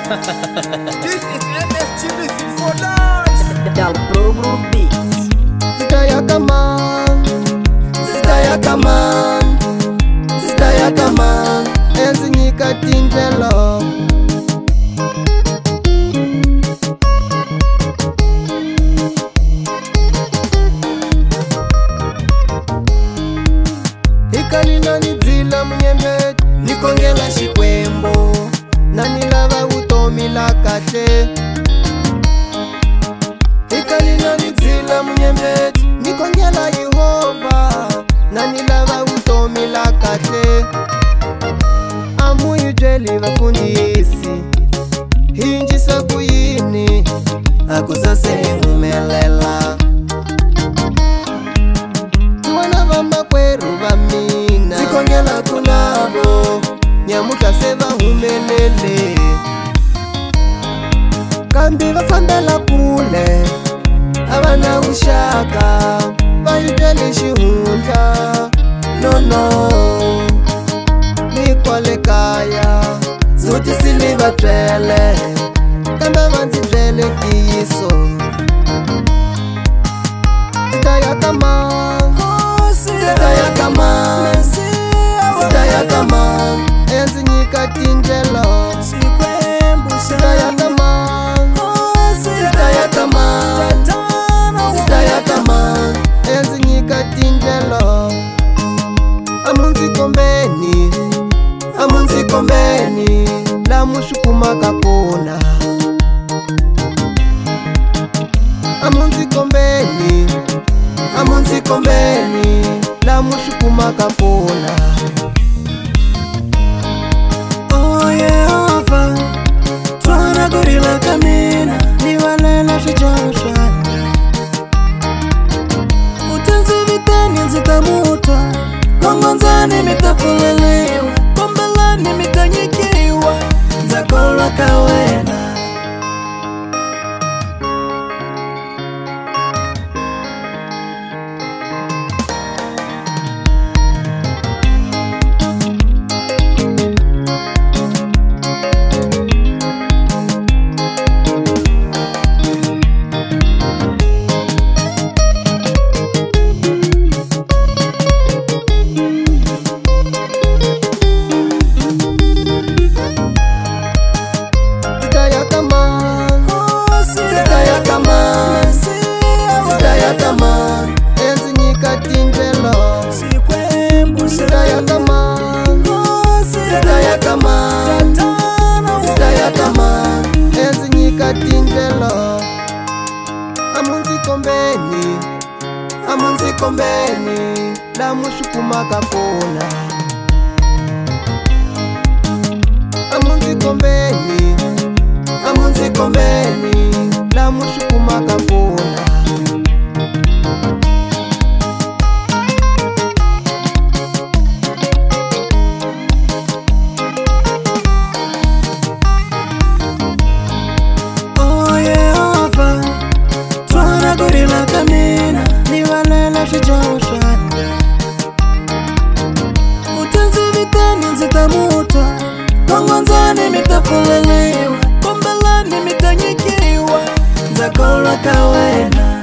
This is MSG Music for Life. Dal Pro Groove Beats. Zidaya kaman enzi nyika tindelo. Ikani nani dzila mnyeme nikongela shikwembo nani lava utomi lakate. Ikani nani dzila mnyeme nikongela Yehova nani lava utomi lakate. Amuyu jeli vafundisi hinjisa kuyini akuzase umelela. Tuwana vamba kweru vamina zikongela kunavo nyamuka seva humelele. Kambi vafambela kule avana ushaka vayitele shihundla. No nikwale kaya zuti siliva trele kamba vanzi trele kiso. Zidaya kaman enzi nyika tindelo. Zidaya kaman enzi nyika tindelo. Amunzi kombeni la mushukuma kapona. Amunzi kombeni la mushukuma kapona. Oh Yehova, twana gorila kamina niwalela shijosha. Utenzi vitani nzitamutwa kongonzani mitafulelewa kombelani mitanyikiwa nzakola kawena. Zidaya kaman enzi nyika tindelo. Zidaya kaman enzi nyika tindelo. Amunzi kombeni la mushukuma kapona. Amunzi kombeni la mushukuma kapona. Oh Yehova, twana gorila kamina niwalela shijosha. Utenzi vitani nzitamutwa kongonzani mitafulelewa kombelani mitanyikiwa nzakola kawena.